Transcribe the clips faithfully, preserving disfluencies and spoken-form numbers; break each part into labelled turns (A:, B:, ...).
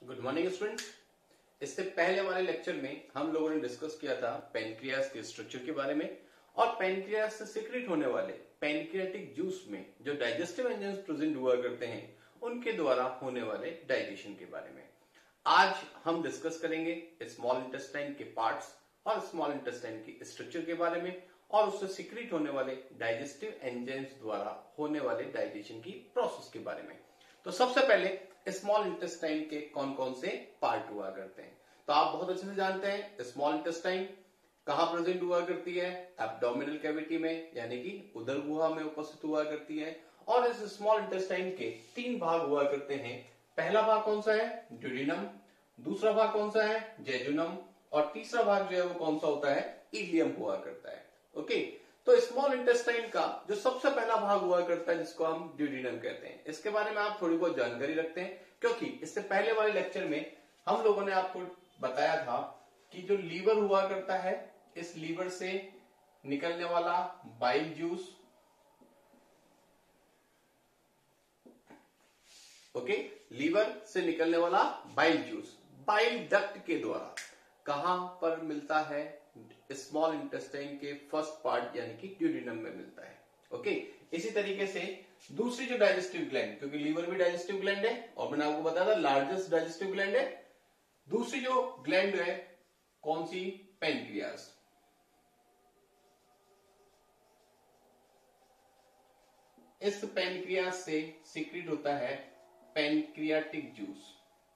A: Good morning students. इससे पहले वाले लेक्चर में हम लोगों ने डिस्कस किया था पेनक्रियास के स्ट्रक्चर के बारे में और पेनक्रियास से सिक्रेट होने वाले पेनक्रियाटिक जूस में जो डाइजेस्टिव एंजाइम्स प्रेजेंट हुआ करते हैं उनके द्वारा होने वाले डाइजेशन के बारे में। आज हम डिस्कस करेंगे स्मॉल इंटेस्टाइन के पार्ट्स और स्मॉल इंटेस्टाइन की स्ट्रक्चर के बारे में और उससे सिक्रेट होने वाले डाइजेस्टिव एंजाइम्स द्वारा होने वाले डाइजेशन की प्रोसेस के बारे में। तो सबसे पहले स्मॉल इंटेस्टाइन के कौन कौन से पार्ट हुआ करते हैं। तो आप बहुत अच्छे से जानते हैं स्मॉल इंटेस्टाइन कहां प्रेजेंट हुआ करती है, एब्डोमिनल कैविटी में यानी कि उदर गुहा में उपस्थित हुआ करती है। और इस स्मॉल इंटेस्टाइन के तीन भाग हुआ करते हैं। पहला भाग कौन सा है, ड्यूडेनम। दूसरा भाग कौन सा है, जेजुनम। और तीसरा भाग जो है वो कौन सा होता है, इलियम हुआ करता है। ओके, तो स्मॉल इंटेस्टाइन का जो सबसे पहला भाग हुआ करता है जिसको हम ड्यूडेनम कहते हैं, इसके बारे में आप थोड़ी बहुत जानकारी रखते हैं क्योंकि इससे पहले वाले लेक्चर में हम लोगों ने आपको बताया था कि जो लीवर हुआ करता है, इस लीवर से निकलने वाला बाइल जूस, ओके, लीवर से निकलने वाला बाइल जूस बाइल डक्ट के द्वारा कहां पर मिलता है, स्मॉल इंटेस्टाइन के फर्स्ट पार्ट यानी कि ड्यूडेनम में मिलता है। ओके, इसी तरीके से दूसरी जो डाइजेस्टिव ग्लैंड, क्योंकि लीवर भी डाइजेस्टिव ग्लैंड है और मैंने आपको बताया था लार्जेस्ट डाइजेस्टिव ग्लैंड है। दूसरी जो ग्लैंड है कौन सी, पेनक्रियास। इस पेनक्रियास से सीक्रेट होता है पेनक्रियाटिक जूस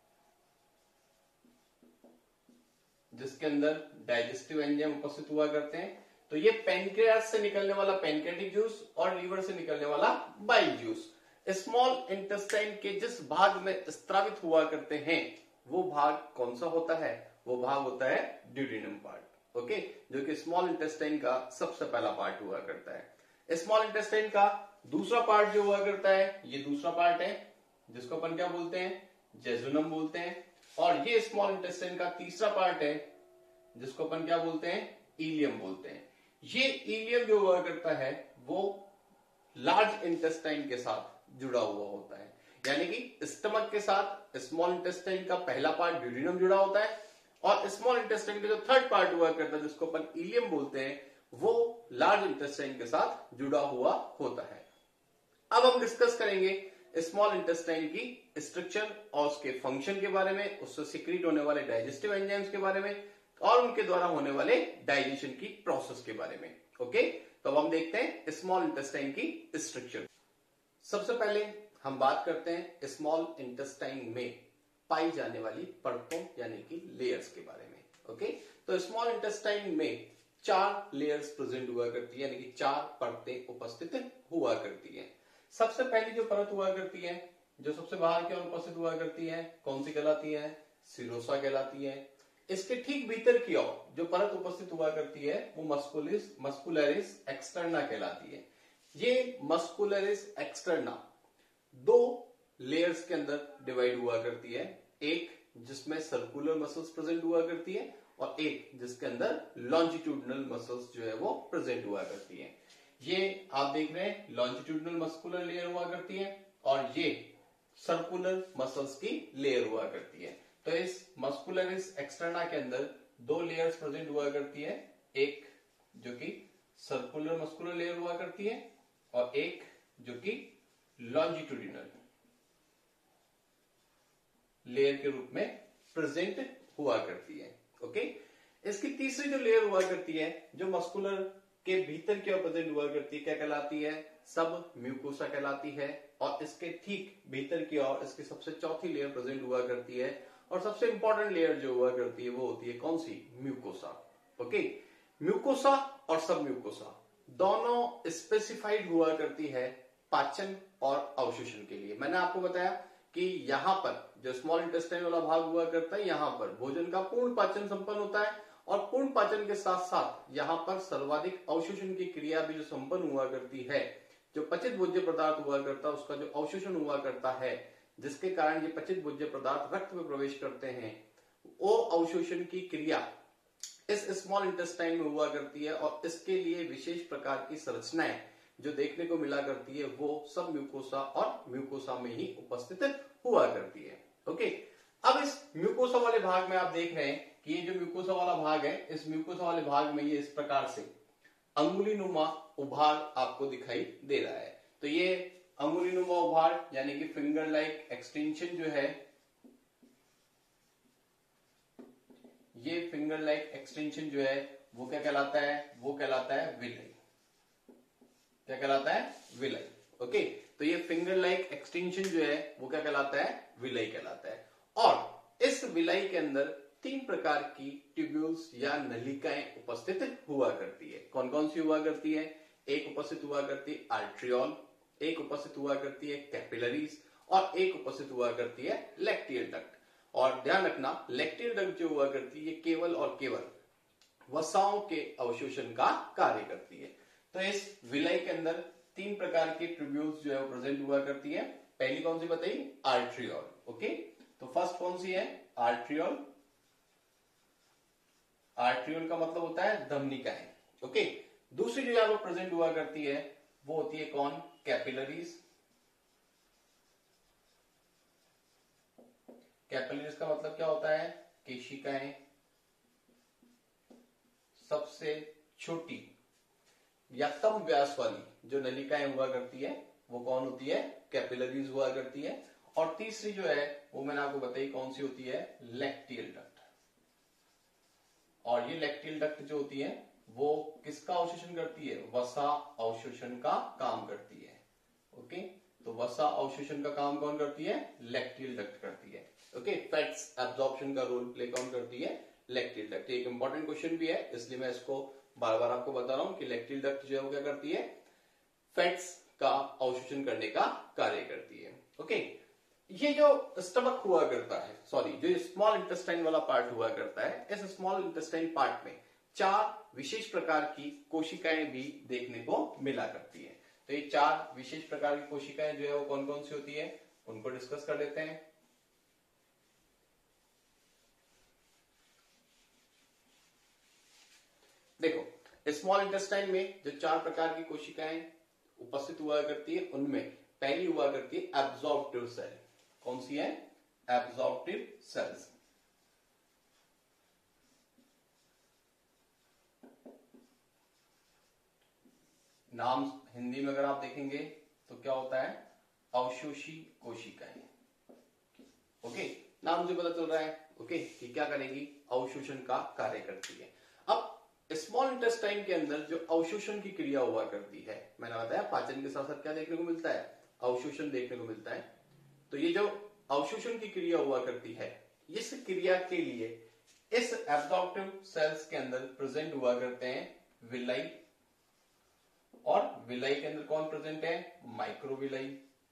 A: जिसके अंदर डाइजेस्टिव एंजाइम उपस्थित हुआ करते हैं। तो ये पेनक्रियास से निकलने वाला पेनक्रियाटिक जूस और लीवर से निकलने वाला बाइल जूस स्मॉल इंटेस्टाइन के जिस भाग में स्त्रावित हुआ करते हैं वो भाग कौन सा होता है, वो भाग होता है ड्यूडेनम पार्ट। ओके, जो कि स्मॉल इंटेस्टाइन का सबसे पहला पार्ट हुआ करता है। स्मॉल इंटेस्टाइन का दूसरा पार्ट जो हुआ करता है, ये दूसरा पार्ट है जिसको अपन क्या बोलते हैं, जेजुनम बोलते हैं। और ये स्मॉल इंटेस्टाइन का तीसरा पार्ट है जिसको अपन क्या बोलते हैं, इलियम बोलते हैं। ये इलियम जो हुआ करता है वो लार्ज इंटेस्टाइन के साथ जुड़ा हुआ होता है, यानी कि स्टमक के साथ स्मॉल इंटेस्टाइन का पहला पार्ट ड्यूडेनम जुड़ा होता है और स्मॉल इंटेस्टाइन का जो थर्ड पार्ट हुआ करता है जिसको अपन इलियम बोलते हैं वो लार्ज इंटेस्टाइन के साथ जुड़ा हुआ होता है। अब हम डिस्कस करेंगे स्मॉल इंटेस्टाइन की स्ट्रक्चर और उसके फंक्शन के बारे में, उससे सिक्रेट होने वाले डाइजेस्टिव एंजाइम्स के बारे में और उनके द्वारा होने वाले डाइजेशन की प्रोसेस के बारे में। ओके, तो अब हम देखते हैं स्मॉल इंटेस्टाइन की स्ट्रक्चर। सबसे पहले हम बात करते हैं स्मॉल इंटेस्टाइन में पाई जाने वाली परतों यानी कि लेयर्स के बारे में। ओके, तो स्मॉल इंटेस्टाइन में चार लेयर्स प्रेजेंट हुआ करती है, यानी कि चार परतें उपस्थित हुआ करती है। सबसे पहली जो परत हुआ करती है, जो सबसे बाहर की ओर उपस्थित हुआ करती है, कौन सी कहलाती है, सिरोसा कहलाती है। इसके ठीक भीतर की ओर जो परत उपस्थित हुआ करती है वो मस्कुलिस मस्कुलरिस एक्सटर्ना कहलाती है। ये मस्कुलरिस एक्सटर्ना दो लेयर्स के अंदर डिवाइड हुआ करती है, एक जिसमें सर्कुलर मसल्स प्रेजेंट हुआ करती है और एक जिसके अंदर लॉन्जिट्यूडनल मसल्स जो है वो प्रेजेंट हुआ करती है। ये आप देख रहे हैं लॉन्जिट्यूडनल मस्कुलर लेयर हुआ करती है और ये सर्कुलर मसल्स की लेयर हुआ करती है। तो इस मस्कुलरिस एक्सटर्ना के अंदर दो लेयर्स प्रेजेंट हुआ करती है, एक जो कि सर्कुलर मस्कुलर लेयर हुआ करती है और एक जो कि लॉन्जिट्यूडिनल लेयर के रूप में प्रेजेंट हुआ करती है। ओके, इसकी तीसरी जो लेयर हुआ करती है जो मस्कुलर के भीतर की ओर प्रेजेंट हुआ करती है, क्या कहलाती है, सब म्यूकोसा कहलाती है। और इसके ठीक भीतर की ओर इसकी सबसे चौथी लेयर प्रेजेंट हुआ करती है और सबसे इंपॉर्टेंट लेयर जो हुआ करती है वो होती है कौन सी, म्यूकोसा। ओके, म्यूकोसा और सब म्यूकोसा दोनों स्पेसिफाइड हुआ करती है पाचन और अवशोषण के लिए। मैंने आपको बताया कि यहां पर जो स्मॉल इंटेस्टाइन वाला भाग हुआ करता है यहां पर भोजन का पूर्ण पाचन संपन्न होता है और पूर्ण पाचन के साथ साथ यहां पर सर्वाधिक अवशोषण की क्रिया भी जो संपन्न हुआ करती है। जो पचित भोज्य पदार्थ हुआ करता है उसका जो अवशोषण हुआ करता है जिसके कारण ये पचित भोज्य पदार्थ रक्त में प्रवेश करते हैं, वो अवशोषण की क्रिया इस स्मॉल इंटेस्टाइन में हुआ करती है और इसके लिए विशेष प्रकार की संरचनाएं जो देखने को मिला करती है वो सब म्यूकोसा और म्यूकोसा में ही उपस्थित हुआ करती है। ओके, अब इस म्यूकोसा वाले भाग में आप देख रहे हैं कि ये जो म्यूकोसा वाला भाग है, इस म्यूकोसा वाले भाग में ये इस प्रकार से अंगुली नुमा उभार आपको दिखाई दे रहा है। तो ये अंगुली नुमा उभार यानी कि फिंगर लाइक एक्सटेंशन जो है, ये फिंगर लाइक एक्सटेंशन जो है वो क्या कहलाता है, वो कहलाता है विलाई। क्या कहलाता है, विलाई। ओके, तो ये फिंगर लाइक एक्सटेंशन जो है वो क्या कहलाता है, विलाई कहलाता है। और इस विलाई के अंदर तीन प्रकार की ट्यूब्यूल्स या नलिकाएं उपस्थित हुआ करती है। कौन कौन सी हुआ करती है? एक उपस्थित हुआ करती है आर्ट्रियोल, एक उपस्थित हुआ करती है कैपिलरीज, और एक उपस्थित हुआ करती है लैक्टियल डक्ट। और ध्यान रखना, लैक्टियल डक्ट जो हुआ करती है केवल और केवल वसाओं के अवशोषण का कार्य करती है। तो इस विलाई के अंदर तीन प्रकार की ट्यूब्यूल्स जो है वो प्रेजेंट हुआ करती है। पहली कौन सी बताई? आर्ट्रियोल। ओके, तो फर्स्ट कौन सी है? आर्ट्रियोल। आर्ट्रियोल का मतलब होता है धमनिकाएं। ओके, दूसरी जो यहां पर प्रेजेंट हुआ करती है वो होती है कौन? कैपिलरीज। कैपिलरीज का मतलब क्या होता है? केशिकाएं। सबसे छोटी या कम व्यास वाली जो नलिकाएं हुआ करती है वो कौन होती है? कैपिलरीज हुआ करती है। और तीसरी जो है वो मैंने आपको बताई कौन सी होती है? Lacteal duct. और ये लैक्टियल डक्ट जो होती है वो किसका अवशोषण करती है? वसा अवशोषण का काम करती है। ओके, तो वसा अवशोषण का काम कौन करती है? लैक्टियल डक्ट करती है। ओके, फैट्स एब्जॉर्प्शन का रोल प्ले कौन करती है? Lacteal duct. एक इंपॉर्टेंट क्वेश्चन भी है, इसलिए मैं इसको बार बार आपको बता रहा हूं कि लैक्टियल डक्ट जो है वो क्या करती है? फैट्स का अवशोषण करने का कार्य करती है। ओके, ये जो स्टमक हुआ करता है, सॉरी जो स्मॉल इंटेस्टाइन वाला पार्ट हुआ करता है, इस स्मॉल इंटेस्टाइन पार्ट में चार विशेष प्रकार की कोशिकाएं भी देखने को मिला करती है। तो ये चार विशेष प्रकार की कोशिकाएं जो है वो कौन कौन सी होती है, उनको डिस्कस कर लेते हैं। देखो, स्मॉल इंटेस्टाइन में जो चार प्रकार की कोशिकाएं उपस्थित हुआ करती है उनमें पहली हुआ करती है एब्जॉर्प्टिव सेल। कौन सी है? Absorptive cells. नाम हिंदी में अगर आप देखेंगे तो क्या होता है? अवशोषी कोशिकाएं। ओके, नाम से पता चल रहा है ओके कि क्या करेगी? अवशोषण का कार्य करती है। अब स्मॉल इंटेस्टाइन के अंदर जो अवशोषण की क्रिया हुआ करती है, मैंने बताया पाचन के साथ साथ क्या देखने को मिलता है? अवशोषण देखने को मिलता है। तो ये जो अवशोषण की क्रिया हुआ करती है, इस क्रिया के लिए इस एब्जॉर्प्टिव सेल्स के अंदर प्रेजेंट हुआ करते हैं विलाई, और विलाई के अंदर कौन प्रेजेंट है? माइक्रोविलाई।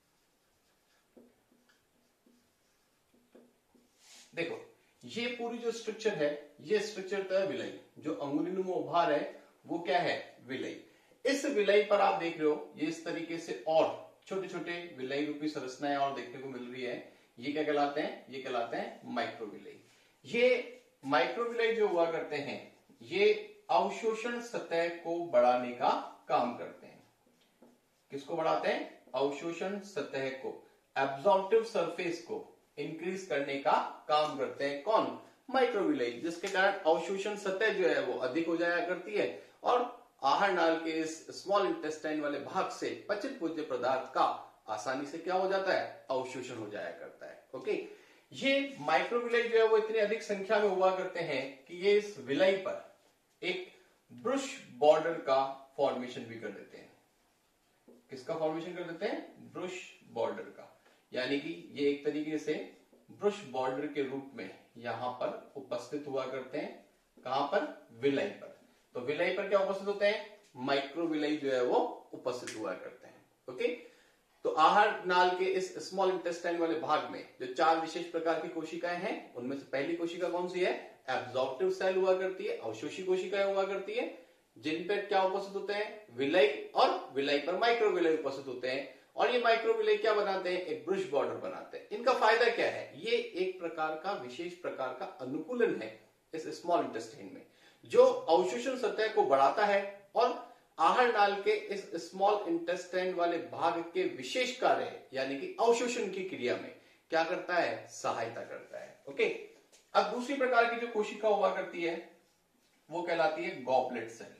A: देखो, ये पूरी जो स्ट्रक्चर है, ये स्ट्रक्चर तो है विलाई। जो अंगुलीनुमा उभार है वो क्या है? विलाई। इस विलाई पर आप देख रहे हो ये इस तरीके से और छोटे छोटे विलाई रूपी संरचनाएं और देखने को मिल रही है। ये क्या कहलाते हैं? ये कहलाते हैं माइक्रोविलाई। ये माइक्रोविलाई जो हुआ करते हैं ये अवशोषण सतह को बढ़ाने का काम करते हैं। किसको बढ़ाते हैं? अवशोषण सतह को, एब्जॉर्प्टिव सरफेस को इंक्रीज करने का काम करते हैं। कौन? माइक्रोविलाई, जिसके कारण अवशोषण सतह जो है वो अधिक हो जाया करती है और आहार नाल के इस स्मॉल इंटेस्टाइन वाले भाग से पचित भोज्य पदार्थ का आसानी से क्या हो जाता है? अवशोषण हो जाया करता है। ओके, ये माइक्रोविलाई जो है वो इतनी अधिक संख्या में हुआ करते हैं कि ये इस विलाई पर एक ब्रुश बॉर्डर का फॉर्मेशन भी कर देते हैं। किसका फॉर्मेशन कर देते हैं? ब्रुश बॉर्डर का। यानी कि ये एक तरीके से ब्रुश बॉर्डर के रूप में यहां पर उपस्थित हुआ करते हैं। कहां पर? विलाई पर। तो विलाई पर क्या उपस्थित होते हैं? माइक्रोविलाई जो है वो उपस्थित हुआ करते हैं। ओके, तो आहार नाल के इस स्मॉल इंटेस्टाइन वाले भाग में जो चार विशेष प्रकार की कोशिकाएं हैं उनमें से पहली कोशिका कौन सी है? एब्जॉर्प्टिव सेल हुआ करती है, अवशोषी कोशिकाएं हुआ करती है, जिन पर क्या उपस्थित होते हैं? विलाई, और विलाई पर माइक्रोविलाई उपस्थित होते हैं। और ये माइक्रोविलाई क्या बनाते हैं? एक ब्रुश बॉर्डर बनाते हैं। इनका फायदा क्या है? ये एक प्रकार का विशेष प्रकार का अनुकूलन है इस स्मॉल इंटेस्टाइन में, जो अवशोषण सतह को बढ़ाता है और आहार नाल के इस स्मॉल इंटेस्टाइन वाले भाग के विशेष कार्य यानी कि अवशोषण की क्रिया में क्या करता है? सहायता करता है। ओके। अब दूसरी प्रकार की जो कोशिका हुआ करती है वो कहलाती है गॉबलेट सेल।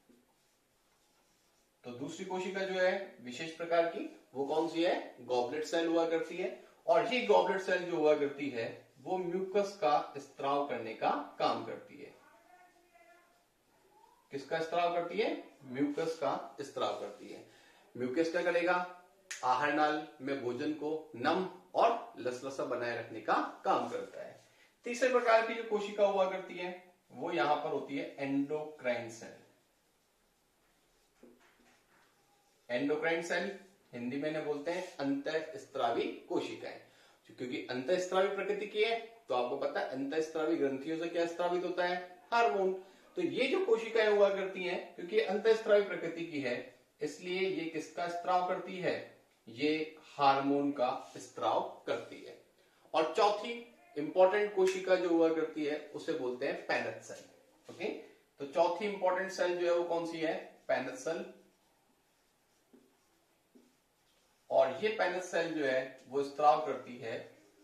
A: तो दूसरी कोशिका जो है विशेष प्रकार की वो कौन सी है, गॉबलेट सेल हुआ करती है। और ये गॉबलेट सेल जो हुआ करती है वो म्यूकस का स्त्राव करने का काम करती है। किसका स्त्राव करती है, म्यूकस का स्त्राव करती है। म्यूकस क्या करेगा, आहार नाल में भोजन को नम और लसलसा बनाए रखने का काम करता है। तीसरे प्रकार की जो कोशिका हुआ करती है वो यहां पर होती है endocrine cell. Endocrine cell Hindi में ने बोलते हैं अंतःस्त्रावी कोशिकाएं। क्योंकि अंतःस्त्रावी प्रकृति की है तो आपको पता है अंतःस्त्रावी ग्रंथियों से क्या स्त्रावित होता है, हार्मोन। तो ये जो कोशिकाएं हुआ करती हैं क्योंकि अंतःस्त्रावी प्रकृति की है इसलिए ये किसका स्त्राव करती है, ये हार्मोन का स्त्राव करती है। और चौथी इंपॉर्टेंट कोशिका जो हुआ करती है उसे बोलते हैं पैनथ सेल। ओके, तो चौथी इंपॉर्टेंट सेल जो है वो कौन सी है, पैनथ सेल। और ये पैनथ सेल जो है वो स्त्राव करती है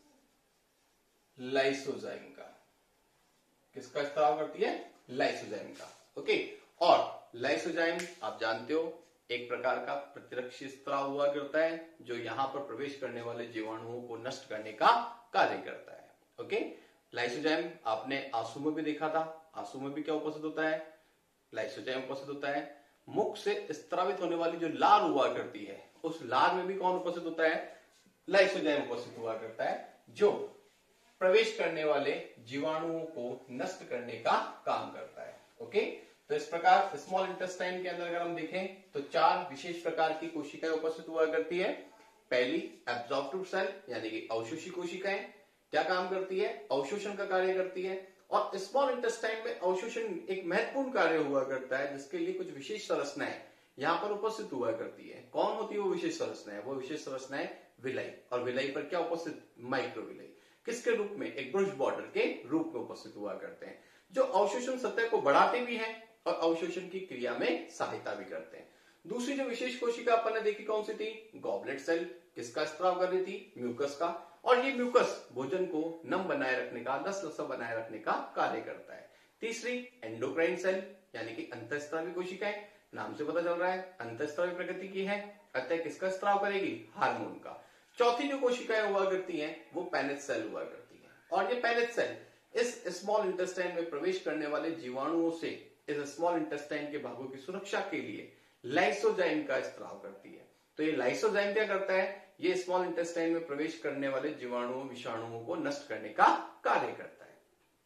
A: लाइसोजाइम का। किसका स्त्राव करती है, लाइसोजाइम का। ओके, और लाइसोजाइम आप जानते हो एक प्रकार का प्रतिरक्षी स्त्राव हुआ करता है जो यहां पर प्रवेश करने वाले जीवाणुओं को नष्ट करने का कार्य करता है। ओके, लाइसोजाइम आपने आंसू में भी देखा था। आंसू में भी क्या उपस्थित होता है, लाइसोजाइम उपस्थित होता है। मुख से स्त्रावित होने वाली जो लार हुआ करती है उस लार में भी कौन उपस्थित होता है, लाइसोजाइम उपस्थित हुआ करता है जो प्रवेश करने वाले जीवाणुओं को नष्ट करने का काम करता है। ओके, तो इस प्रकार स्मॉल इंटेस्टाइन के अंदर अगर हम देखें तो चार विशेष प्रकार की कोशिकाएं उपस्थित हुआ करती है। पहली एब्जॉर्प्टिव सेल यानी कि अवशोषी कोशिकाएं क्या काम करती है, अवशोषण का कार्य करती है। और स्मॉल इंटेस्टाइन में अवशोषण एक महत्वपूर्ण कार्य हुआ करता है जिसके लिए कुछ विशेष संरचनाएं यहां पर उपस्थित हुआ करती है। कौन होती है वो विशेष संरचनाएं, वो विशेष संरचनाएं विलाई। और विलाई पर क्या उपस्थित, माइक्रोविलाई। किसके रूप में, एक ब्रुश बॉर्डर के रूप में उपस्थित हुआ करते हैं जो अवशोषण सतह को बढ़ाते भी हैं और अवशोषण की क्रिया में सहायता भी करते हैं। दूसरी जो विशेष कोशिका अपन ने देखी कौन सी थी, गॉबलेट सेल। किसका स्त्राव कर रही थी, म्यूकस का। और ये म्यूकस भोजन को नम बनाए रखने का, लसलसा बनाए रखने का कार्य करता है। तीसरी एंडोक्राइन सेल यानी कि अंतःस्त्रावी कोशिकाएं। नाम से पता चल रहा है अंतःस्त्रावी प्रकृति की है, अतः किसका स्त्राव करेगी, हार्मोन का। चौथी जो कोशिकाएं हुआ करती हैं वो पैनथ सेल हुआ करती है। और ये पैनथ सेल इस स्मॉल इंटेस्टाइन में प्रवेश करने वाले जीवाणुओं से इस स्मॉल इंटेस्टाइन के भागों की सुरक्षा के लिए लाइसोजाइम का स्त्राव करती है। तो ये लाइसोजाइम क्या करता है, ये स्मॉल इंटेस्टाइन में प्रवेश करने वाले जीवाणुओं विषाणुओं को नष्ट करने का कार्य करता है।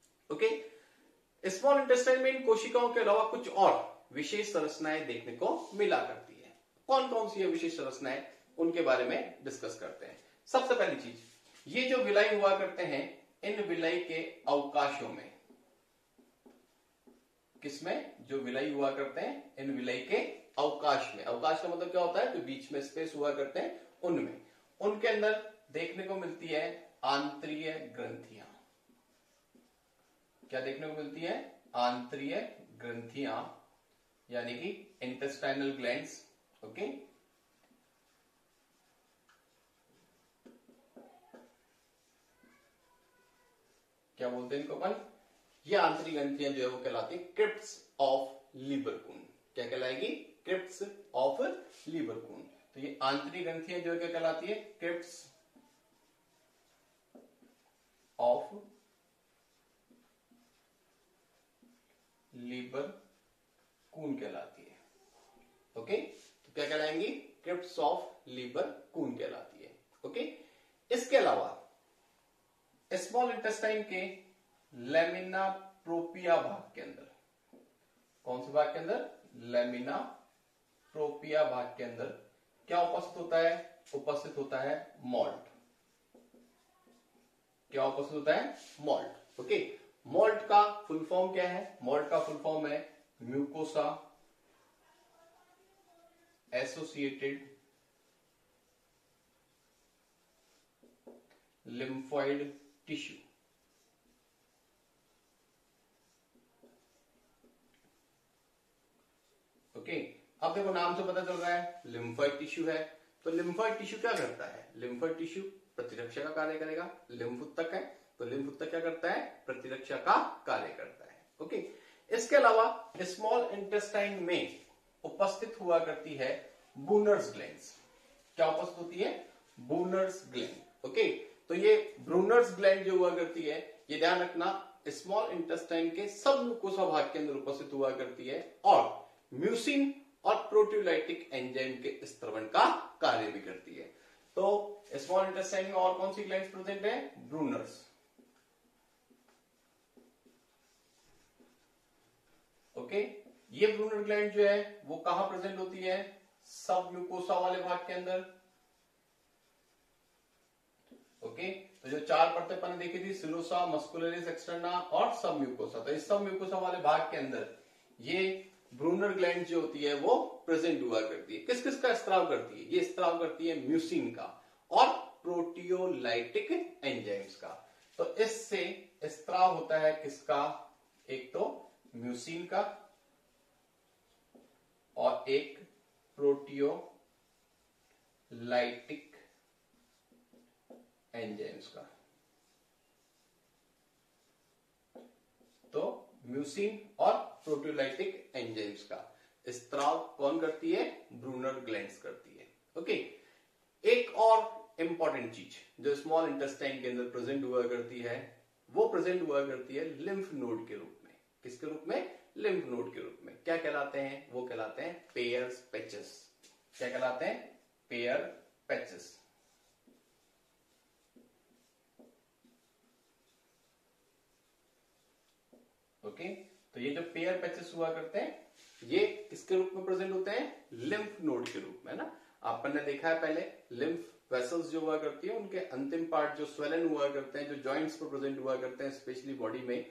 A: ओके, स्मॉल इंटेस्टाइन में इन कोशिकाओं के अलावा कुछ और विशेष संरचनाएं देखने को मिला करती है। कौन कौन सी है विशेष संरचनाएं, उनके बारे में डिस्कस करते हैं। सबसे पहली चीज, ये जो विलाई हुआ करते हैं इन विलाई के अवकाशों में, किसमें, जो विलाई हुआ करते हैं इन विलाई के अवकाश में। अवकाश का मतलब क्या होता है, जो बीच में स्पेस हुआ करते हैं उनमें, उनके अंदर देखने को मिलती है आंतरीय ग्रंथियां। क्या देखने को मिलती है, आंतरीय ग्रंथियां यानी कि इंटेस्टाइनल ग्लैंड्स। ओके, क्या बोलते हैं इनको अपन, ये आंतरिक ग्रंथियां जो है वो कहलाती है क्रिप्ट्स ऑफ लीबरकून। क्या कहलाएगी, क्रिप्ट्स ऑफ लीबरकून। तो ये आंतरिक ग्रंथियां जो है क्या कहलाती है, क्रिप्ट्स ऑफ लीबरकून कहलाती है। ओके, तो क्या कहलाएंगी, क्रिप्ट्स ऑफ लीबरकून कहलाती है। ओके, इसके अलावा स्मॉल इंटेस्टाइन के लेमिना प्रोपिया भाग के अंदर, कौन से भाग के अंदर, लेमिना प्रोपिया भाग के अंदर क्या उपस्थित होता है, उपस्थित होता है मॉल्ट। क्या उपस्थित होता है, मॉल्ट। ओके, मॉल्ट का फुल फॉर्म क्या है, मॉल्ट का फुल फॉर्म है mucosa associated lymphoid tissue. Okay, अब देखो नाम से पता चल रहा है लिम्फोइड टिश्यू है। तो लिम्फोइड टिश्यू क्या करता है, लिम्फोइड टिश्यू प्रतिरक्षा का कार्य करेगा। लिम्फ उत्तक है तो लिम्फ उत्तक प्रतिरक्षा का कार्य करता है। ओके, इसके अलावा स्मॉल इंटेस्टाइन में उपस्थित हुआ करती है ब्रूनर्स ग्लैंड्स। क्या उपस्थित होती है? Brunner's gland. ओके, तो ये ब्रूनर्स ग्लैंड जो हुआ करती है, ये ध्यान रखना, स्मॉल इंटेस्टाइन के सब म्यूकोसा भाग के अंदर उपस्थित हुआ करती है और म्यूसिन और प्रोटीयोलाइटिक एंजाइम के स्त्रवण का कार्य भी करती है। तो स्मॉल इंटेस्टाइन में और कौन सी ग्लैंड्स प्रेजेंट है? ब्रूनर्स। ओके, ये ब्रूनर ग्लैंड जो है वो कहां प्रेजेंट होती है? सब म्यूकोसा वाले भाग के अंदर। ओके, तो जो चार परतें अपन ने देखी थी, सिलोसा, मस्कुलरिस एक्सटर्ना और सब म्यूकोसा, तो इस सब म्यूकोसा वाले भाग के अंदर ये ब्रूनर ग्लैंड जो होती है वो प्रेजेंट हुआ करती है। किस किस का स्त्राव करती है? ये स्त्राव करती है म्यूसिन का और प्रोटियोलाइटिक एंजाइम्स का। तो इससे स्त्राव होता है किसका? एक तो म्यूसिन का और एक प्रोटियोलाइटिक एंजाइम्स का। तो म्यूसिन और प्रोटियोलाइटिक एंजाइम्स का स्त्राव कौन करती है? ब्रूनर ग्लैंड्स करती है। ओके, एक और इंपॉर्टेंट चीज जो स्मॉल इंटेस्टाइन के अंदर प्रेजेंट हुआ करती है, वो प्रेजेंट हुआ करती है लिम्फ नोड के रूप में। किसके रूप में? लिम्फ नोड के रूप में। क्या कहलाते हैं? वो कहलाते हैं पेयर्स पैचेस। क्या कहलाते हैं? Pair patches. ओके, तो ये जो पेयर पैचेस हुआ करते हैं, ये किसके रूप में प्रेजेंट होते हैं? लिम्फ नोड के रूप में ना। आपने देखा है पहले, लिम्फ वेसल्स जो हुआ करती है, उनके अंतिम पार्ट जो स्वेलन हुआ करते हैं, जो जॉइंट्स पर प्रेजेंट हुआ करते हैं स्पेशली बॉडी में,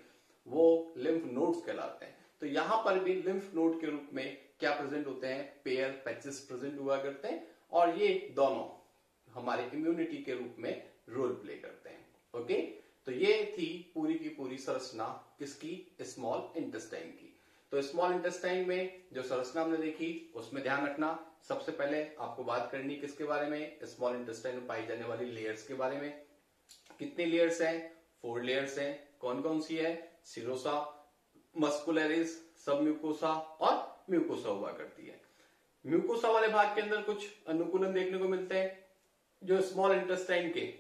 A: वो लिम्फ नोड्स कहलाते हैं। तो यहां पर भी लिम्फ नोड के रूप में क्या प्रेजेंट होते हैं? पेयर पैचेस प्रेजेंट हुआ करते हैं और ये दोनों हमारे इम्यूनिटी के रूप में रोल प्ले करते हैं। ओके, तो ये थी पूरी की पूरी संरचना किसकी? स्मॉल इंटेस्टाइन की। तो स्मॉल इंटेस्टाइन में जो संरचना हमने देखी, उसमें ध्यान रखना, सबसे पहले आपको बात करनी किसके बारे में? स्मॉल इंटेस्टाइन में पाई जाने वाली लेयर्स के बारे में। कितनी लेयर्स हैं? फोर लेयर्स हैं। कौन कौन सी है? सिरोसा, मस्कुलरिस, सब म्यूकोसा और म्यूकोसा हुआ करती है। म्यूकोसा वाले भाग के अंदर कुछ अनुकूलन देखने को मिलते हैं जो स्मॉल इंटेस्टाइन के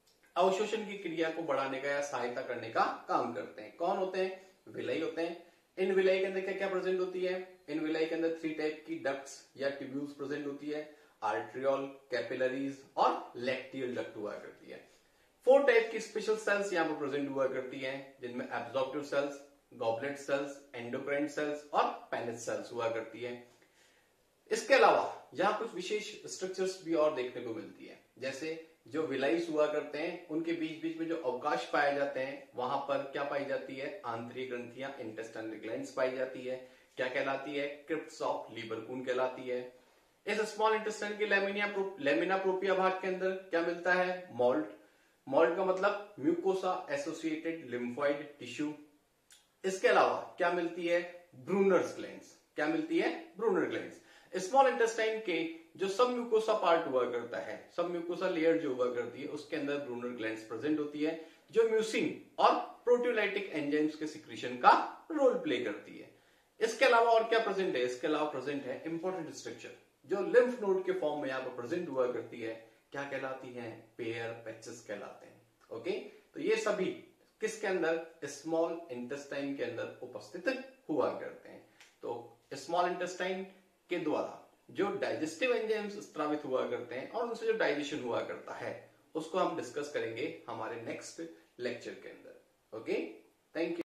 A: अवशोषण की क्रिया को बढ़ाने का या सहायता करने का काम करते हैं। कौन होते हैं? विलाई होते हैं। इन विलाई के अंदर क्या क्या प्रेजेंट होती है? इन विलाई के अंदर थ्री टाइप की डक्ट्स या ट्यूब्यूल्स प्रेजेंट होती है, आर्ट्रियोल, कैपिलरीज और लैक्टियल डक्ट हुआ करती है। फोर टाइप की स्पेशल सेल्स यहाँ पर प्रेजेंट हुआ करती हैं, जिनमें absorptive cells, goblet cells, endocrine cells और पेनिस सेल्स हुआ करती है। इसके अलावा यहाँ कुछ विशेष स्ट्रक्चर्स भी और देखने को मिलती है, जैसे जो विलाइस हुआ करते हैं उनके बीच बीच में जो अवकाश पाए जाते हैं, वहां पर क्या पाई जाती है? आंतरिक ग्रंथियां, इंटेस्टाइनल ग्लैंड्स पाई जाती है। क्या कहलाती है? क्रिप्ट्स ऑफ लीबरकून कहलाती है। इस स्मॉल इंटेस्टाइन के लेमिना प्रो, लेमिना प्रोपिया भाग के अंदर क्या मिलता है? मोल्ड। मोल्ड का मतलब म्यूकोसा एसोसिएटेड लिम्फोइड टिश्यू। इसके अलावा क्या मिलती है? Brunner's glands. क्या मिलती है? Brunner glands. स्मॉल इंटेस्टाइन के जो सब म्यूकोसा पार्ट हुआ करता है, सब म्यूकोसा लेयर जो हुआ करती है, उसके अंदर ब्रूनर ग्लैंड्स प्रेजेंट होती है, जो म्यूसिन और प्रोटियोलाइटिक एंजाइम्स के सिक्रीशन का रोल प्ले करती है। इसके अलावा और क्या प्रेजेंट है? इसके अलावा प्रेजेंट है इंपॉर्टेंट स्ट्रक्चर जो लिम्फ नोड के फॉर्म में यहाँ पर प्रेजेंट हुआ करती है। क्या कहलाती है? पेयर पैचेस कहलाते हैं। ओके, तो ये सभी किसके अंदर? स्मॉल इंटेस्टाइन के अंदर उपस्थित हुआ करते हैं। तो स्मॉल इंटेस्टाइन के द्वारा जो डाइजेस्टिव एंजाइम्स स्त्रावित हुआ करते हैं और उनसे जो डाइजेशन हुआ करता है, उसको हम डिस्कस करेंगे हमारे नेक्स्ट लेक्चर के अंदर। Okay, thank you.